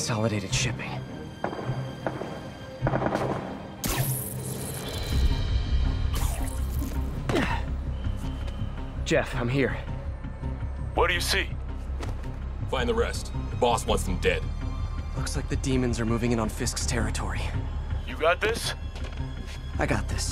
Consolidated shipping. Jeff, I'm here. What do you see? Find the rest. The boss wants them dead. Looks like the demons are moving in on Fisk's territory. You got this? I got this.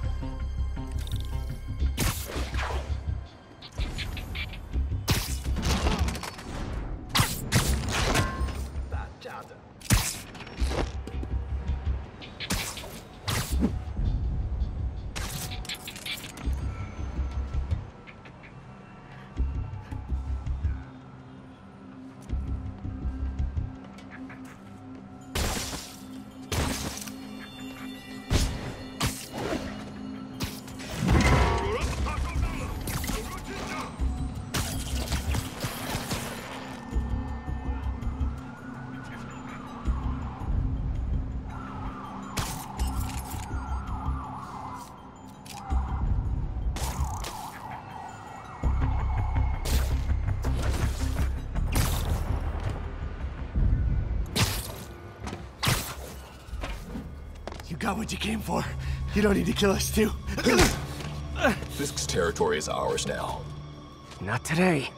Got what you came for. You don't need to kill us too. Fisk's territory is ours now. Not today.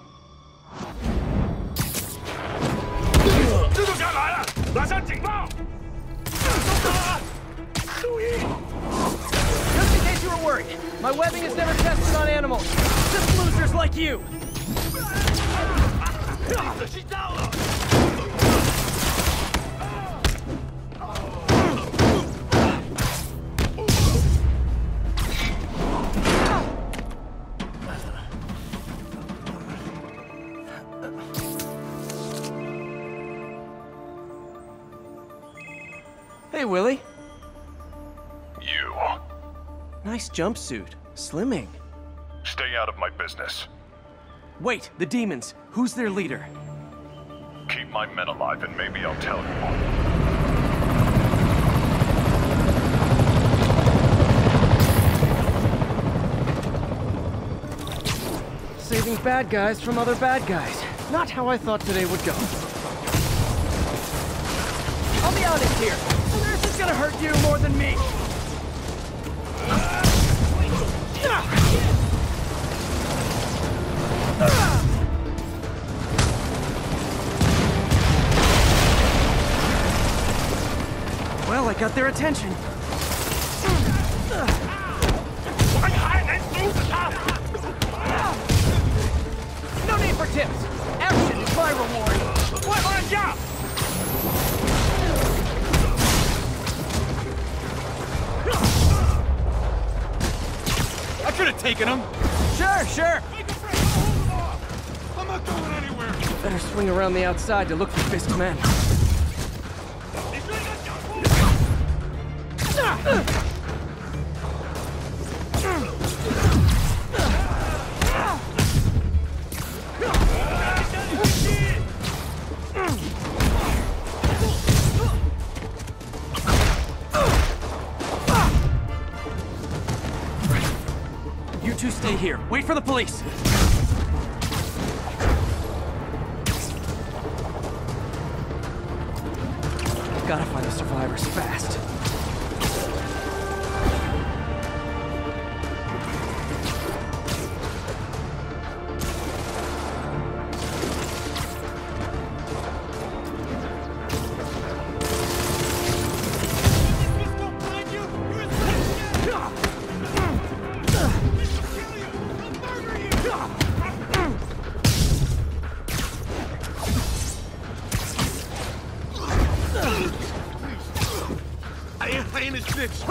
Just in case you were worried, my webbing is never tested on animals. Just losers like you. Hey, Willie. You. Nice jumpsuit. Slimming. Stay out of my business. Wait, the demons. Who's their leader? Keep my men alive and maybe I'll tell you. Saving bad guys from other bad guys. Not how I thought today would go. I'll be honest here. This is gonna hurt you more than me. Well, I got their attention. No need for tips. Action is my reward. I could have taken him. Sure. I'm not going anywhere. Better swing around the outside to look for Fisk's men. You two stay here. Wait for the police. Gotta find the survivors fast. I ain't his bitch.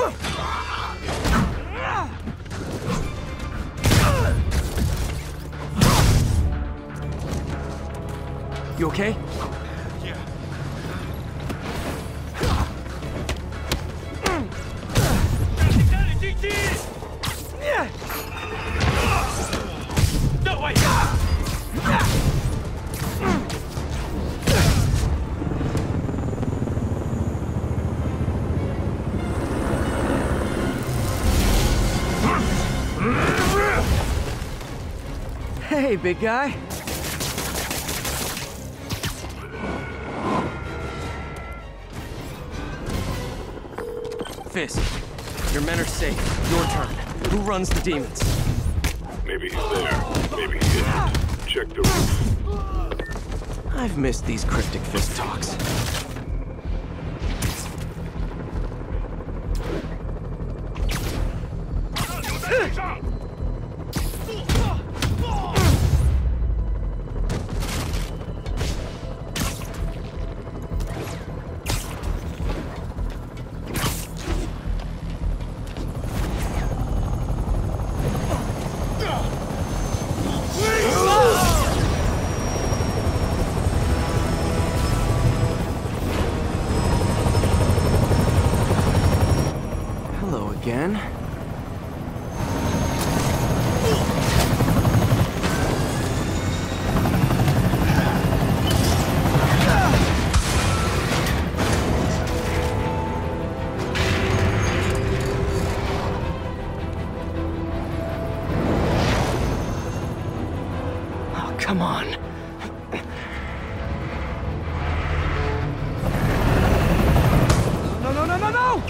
You okay? Yeah. No way. Hey, big guy. Fisk, your men are safe. Your turn. Who runs the demons? Maybe he's there. Maybe he isn't. Check the roof. I've missed these cryptic Fisk talks. Again? Oh, come on. No, no, no, no, no!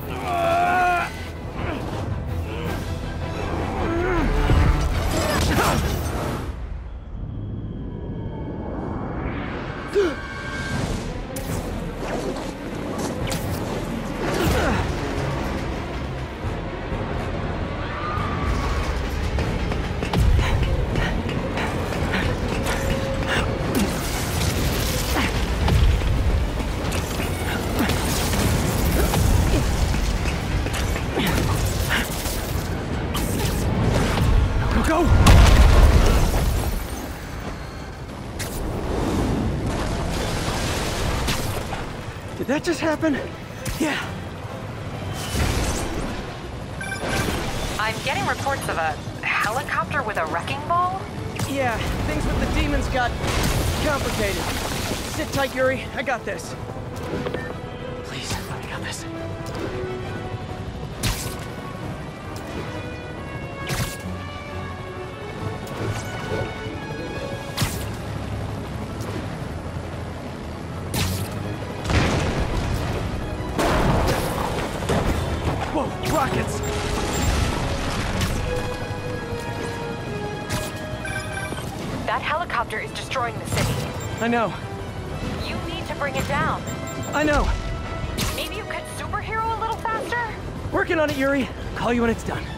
Go! Did that just happen? Yeah. I'm getting reports of a helicopter with a wrecking ball. Yeah, things with the demons got complicated. Sit tight, Yuri. I got this. Please, I got this. Whoa, rockets! That helicopter is destroying the city. I know. You need to bring it down. I know. Maybe you could superhero a little faster? Working on it, Yuri. Call you when it's done.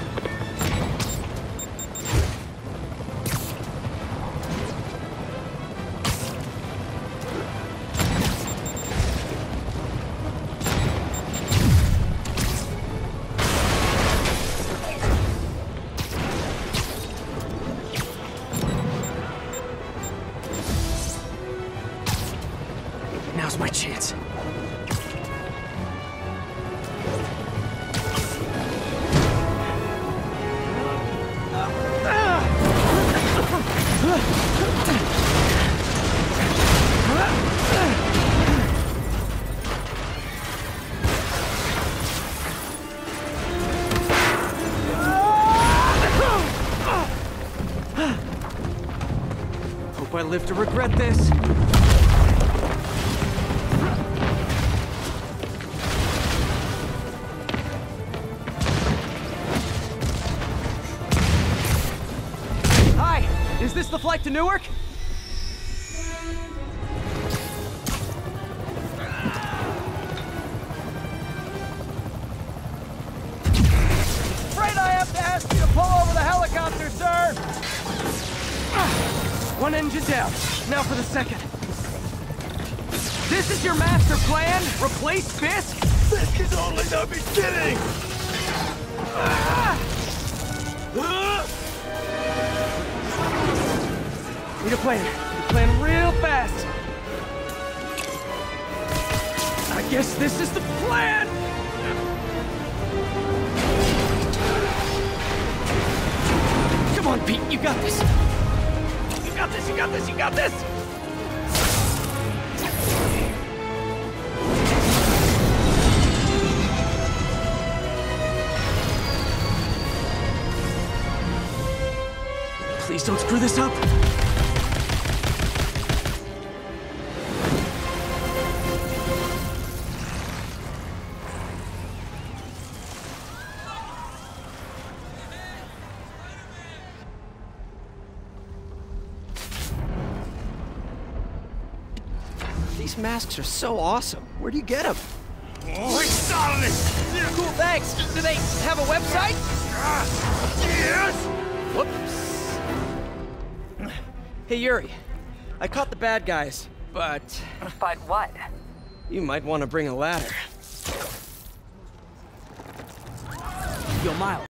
Now's my chance. Hope I live to regret this. Is this the flight to Newark? Afraid I have to ask you to pull over the helicopter, sir! One engine down. Now for the second. This is your master plan? Replace Fisk? This can only not be kidding! Need a plan. Need a plan real fast. I guess this is the plan! Come on, Pete, you got this! You got this, you got this, you got this! Please don't screw this up! These masks are so awesome. Where do you get them? Oh, excelente! Cool, thanks. Do they have a website? Yes! Whoops. Hey, Yuri. I caught the bad guys, but But what? you might want to bring a ladder. Yo, Miles.